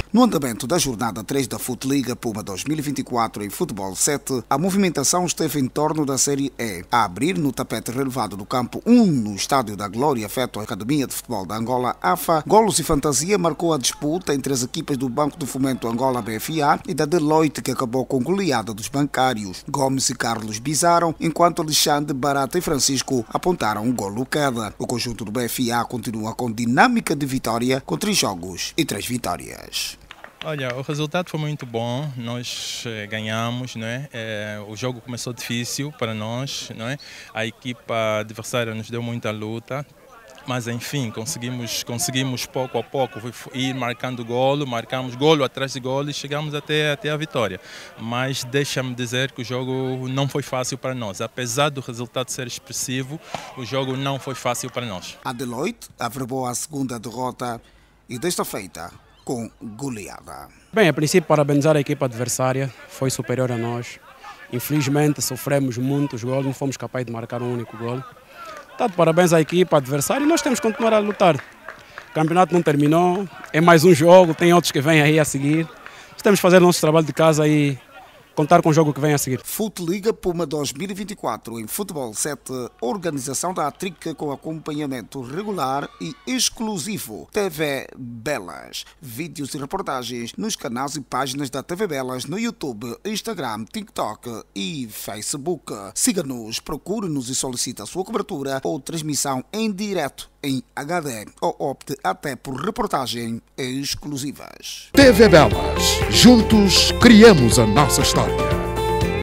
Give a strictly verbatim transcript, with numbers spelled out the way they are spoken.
No andamento da jornada três da Futeliga Puma dois mil e vinte e quatro em Futebol sete, a movimentação esteve em torno da Série E. A abrir no tapete relevado do campo um no Estádio da Glória, afeto à Academia de Futebol da Angola, A F A, Golos e Fantasia marcou a disputa entre as equipas do Banco do Fomento Angola B F A e da Deloitte, que acabou com goleada dos bancários. Gomes e Carlos bizaram, enquanto Alexandre, Barata e Francisco apontaram um golo cada. O conjunto do B F A continua com dinâmica de vitória, com três jogos e três vitórias. Olha, o resultado foi muito bom, nós eh, ganhamos, não é? Eh, o jogo começou difícil para nós, não é? A equipa adversária nos deu muita luta, mas enfim, conseguimos, conseguimos pouco a pouco ir marcando golo, marcamos golo atrás de golo e chegamos até, até a vitória. Mas deixa-me dizer que o jogo não foi fácil para nós, apesar do resultado ser expressivo, o jogo não foi fácil para nós. A Deloitte averbou a segunda derrota e desta feita com goleada. Bem, a princípio, parabenizar a equipa adversária, foi superior a nós. Infelizmente, sofremos muitos gols, não fomos capazes de marcar um único gol. Tá, parabéns à equipa adversária e nós temos que continuar a lutar. O campeonato não terminou, é mais um jogo, tem outros que vêm aí a seguir. Nós temos que fazer o nosso trabalho de casa e contar com o jogo que vem a seguir. Futeliga Puma dois mil e vinte e quatro em Futebol sete, organização da Atrica com acompanhamento regular e exclusivo. T V Belas, vídeos e reportagens nos canais e páginas da T V Belas no YouTube, Instagram, TikTok e Facebook. Siga-nos, procure-nos e solicite a sua cobertura ou transmissão em direto em H D ou opte até por reportagem exclusivas. T V Belas, juntos criamos a nossa história.